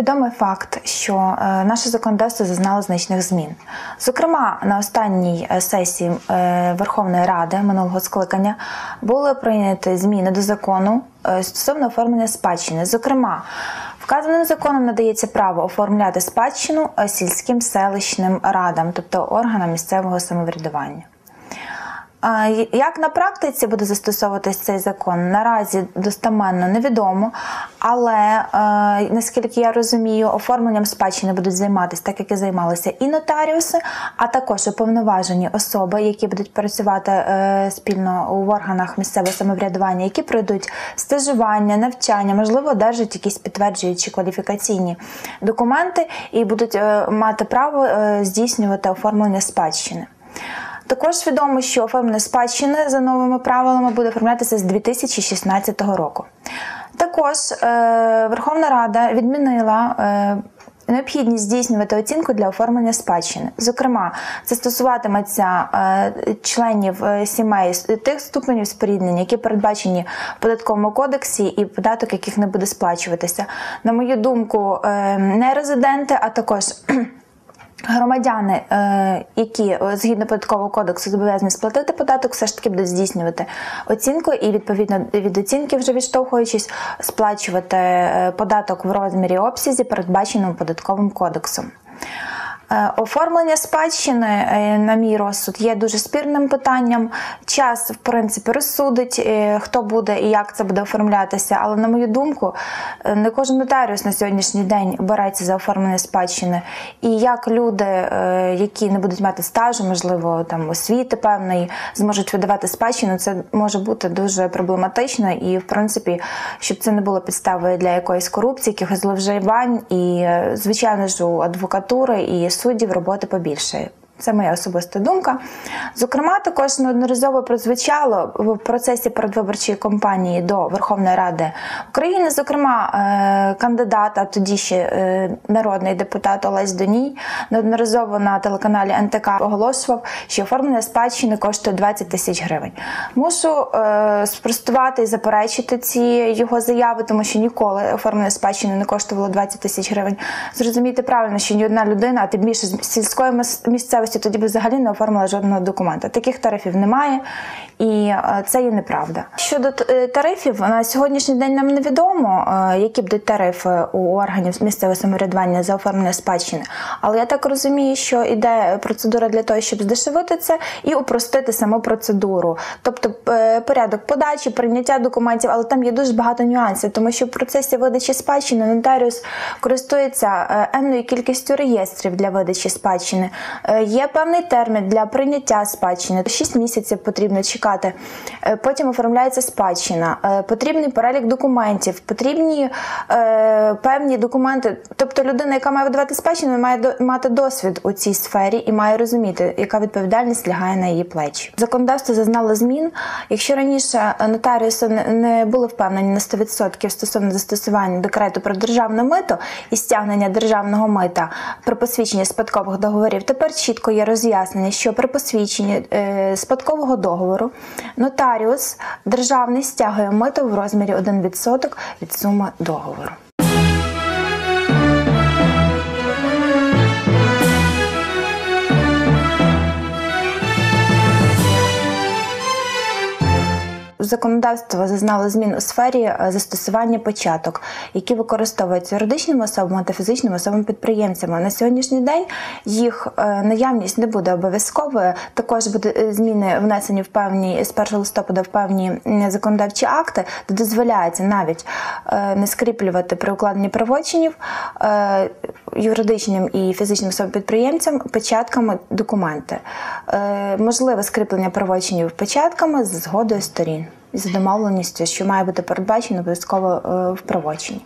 відомий факт, що наше законодавство зазнало значних змін. Зокрема, на останній сесії Верховної Ради минулого скликання були прийняті зміни до закону стосовно оформлення спадщини. Зокрема, вказаним законом надається право оформляти спадщину сільським селищним радам, тобто органам місцевого самоврядування. Як на практиці буде застосовуватись цей закон, наразі достеменно невідомо, але, наскільки я розумію, оформленням спадщини будуть займатися, так як і займалися і нотаріуси, а також уповноважені особи, які будуть працювати спільно в органах місцевого самоврядування, які пройдуть стажування, навчання, можливо, одержать якісь підтверджуючі кваліфікаційні документи і будуть мати право здійснювати оформлення спадщини. Також відомо, що оформлення спадщини за новими правилами буде оформлятися з 2016 року. Також Верховна Рада відмінила необхідність здійснювати оцінку для оформлення спадщини. Зокрема, це стосуватиметься членів сімей тих ступенів споріднення, які передбачені в Податковому кодексі і податок, яких не буде сплачуватися. На мою думку, не резиденти, а також громадяни, які згідно Податкового кодексу зобов'язані сплатити податок, все ж таки будуть здійснювати оцінку і, відповідно, від оцінки, вже відштовхуючись, сплачувати податок в розмірі і обсязі, передбаченому Податковим кодексом. Оформлення спадщини, на мій розсуд, є дуже спірним питанням. Час, в принципі, розсудить, хто буде і як це буде оформлятися, але, на мою думку, не кожен нотаріус на сьогоднішній день береться за оформлення спадщини. І як люди, які не будуть мати стажу, можливо, там, освіти певної, зможуть видавати спадщину, це може бути дуже проблематично і, в принципі, щоб це не було підставою для якоїсь корупції, якихось зловживань і, звичайно ж, у адвокатури і суддів роботи побільшає. Це моя особиста думка. Зокрема, також неодноразово прозвучало в процесі передвиборчої кампанії до Верховної Ради України, зокрема, кандидат, а тоді ще народний депутат Олесь Доній, неодноразово на телеканалі НТК оголошував, що оформлення спадщини коштує 20 тисяч гривень. Мушу спростувати і заперечити ці його заяви, тому що ніколи оформлення спадщини не коштувало 20 тисяч гривень. Зрозумійте правильно, що ні одна людина, а тим більше з сільської місцевості, тоді б взагалі не оформила жодного документа. Таких тарифів немає, і це є неправда. Щодо тарифів, на сьогоднішній день нам невідомо, які будуть тарифи у органів місцевого самоврядування за оформлення спадщини. Але я так розумію, що йде процедура для того, щоб здешевити це і упростити саму процедуру. Тобто порядок подачі, прийняття документів, але там є дуже багато нюансів, тому що в процесі видачі спадщини нотаріус користується енною кількістю реєстрів для видачі спадщини. Є певний термін для прийняття спадщини. 6 місяців потрібно чекати. Потім оформляється спадщина. Потрібний перелік документів, потрібні певні документи. Тобто людина, яка має видавати спадщину, має мати досвід у цій сфері і має розуміти, яка відповідальність лягає на її плечі. Законодавство зазнало змін. Якщо раніше нотаріуси не були впевнені на 100% стосовно застосування декрету про державне мито і стягнення державного мита при посвідченні спадкових договорів, тепер чітко є роз'яснення, що при посвідченні спадкового договору нотаріус державний стягує мито в розмірі 1% від суми договору. Законодавство зазнало змін у сфері застосування печаток, які використовуються юридичними особами та фізичними особами-підприємцями. На сьогоднішній день їх наявність не буде обов'язковою. Також будуть зміни внесені з 1 листопада в певні законодавчі акти, де дозволяється навіть не скріплювати при укладенні правочинів юридичним і фізичним особам-підприємцям печатками документи. Можливе скріплення правочинів печатками за згодою сторін. За домовленістю, що має бути передбачено обов'язково в правочині.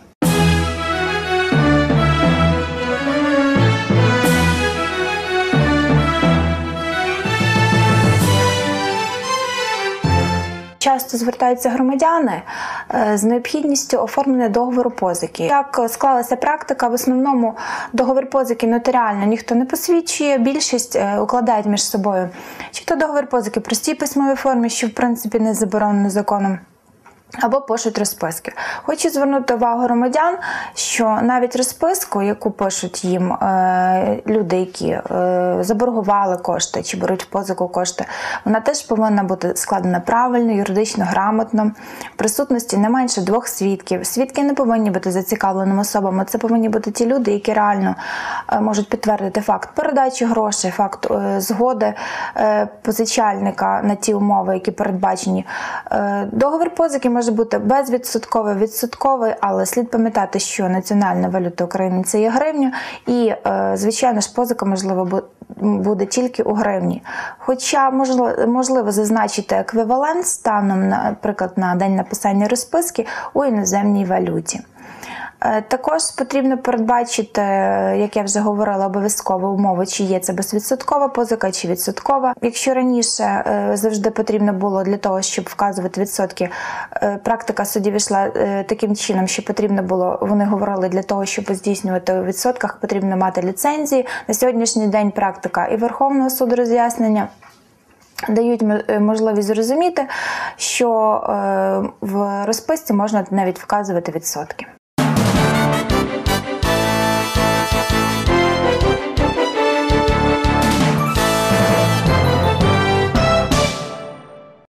Часто звертаються громадяни з необхідністю оформлення договору позики. Як склалася практика, в основному договір позики нотаріально ніхто не посвідчує, більшість укладають між собою. Чи то договір позики в простій письмовій формі, що в принципі не заборонено законом, або пишуть розписки. Хочу звернути увагу громадян, що навіть розписку, яку пишуть їм люди, які заборгували кошти чи беруть позику кошти, вона теж повинна бути складена правильно, юридично, грамотно, в присутності не менше 2 свідків. Свідки не повинні бути зацікавленими особами, це повинні бути ті люди, які реально можуть підтвердити факт передачі грошей, факт згоди позичальника на ті умови, які передбачені. Договір позики може бути безвідсотковий, відсотковий, але слід пам'ятати, що національна валюта України – це є гривня, і, звичайно ж, позика, можливо, буде тільки у гривні. Хоча, можливо зазначити еквівалент станом, наприклад, на день написання розписки у іноземній валюті. Також потрібно передбачити, як я вже говорила, обов'язково умови, чи є це безвідсоткова позика, чи відсоткова. Якщо раніше завжди потрібно було для того, щоб вказувати відсотки, практика судів йшла таким чином, що потрібно було, вони говорили, для того, щоб здійснювати у відсотках, потрібно мати ліцензії. На сьогоднішній день практика і Верховного суду роз'яснення дають можливість зрозуміти, що в розписці можна навіть вказувати відсотки.